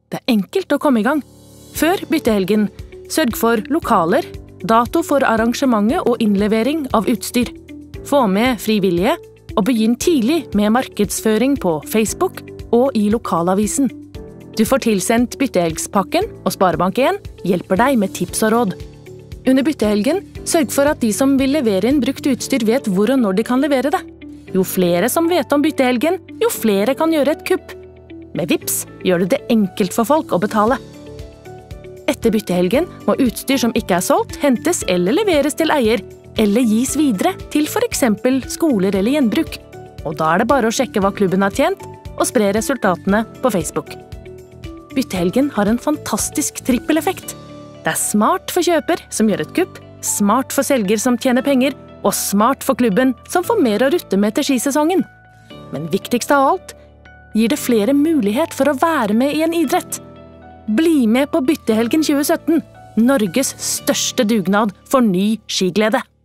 Det er enkelt å komme i gang. Før byttehelgen, sørg for lokaler, dato for arrangementet og innlevering av utstyr. Få med frivillige, og begynn tidlig med markedsføring på Facebook og i lokalavisen. Du får tilsendt byttehelgspakken, og Sparebank1 hjelper deg med tips og råd. Under byttehelgen, sørg for at de som vil levere inn brukt utstyr vet hvor og når de kan levere det. Jo flere som vet om byttehelgen, jo flere kan gjøre et kupp. Med Vipps gjør du det enkelt for folk å betale. Etter byttehelgen må utstyr som ikke er solgt, hentes eller leveres til eier, eller gis videre til for eksempel skoler eller gjenbruk. Og da er det bare å sjekke hva klubben har tjent, og spre resultatene på Facebook. Byttehelgen har en fantastisk trippeleffekt. Det er smart for kjøper som gjør et kupp, smart for selger som tjener penger, og smart for klubben som får mer å rutte med til skisesongen. Men viktigst av alt, gir det flere mulighet for å være med i en idrett. Bli med på Byttehelgen 2017, Norges største dugnad for ny skiglede.